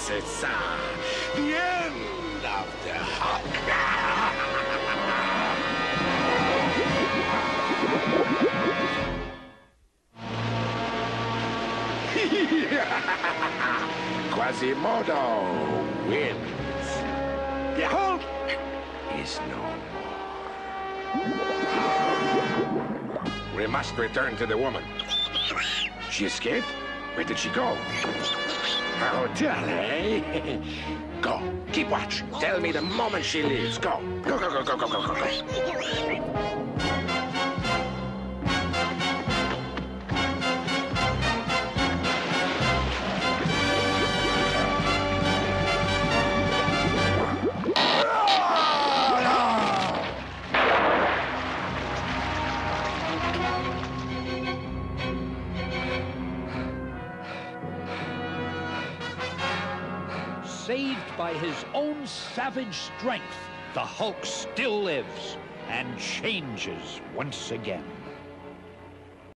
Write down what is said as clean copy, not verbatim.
c'est ça. The end of the Hulk. Quasimodo wins. The Hulk is no more. We must return to the woman. She escaped? Where did she go? Her hotel, eh? Go. Keep watch. Tell me the moment she leaves. Go. Go, go, go, go, go, go, go, go. Saved by his own savage strength, the Hulk still lives and changes once again.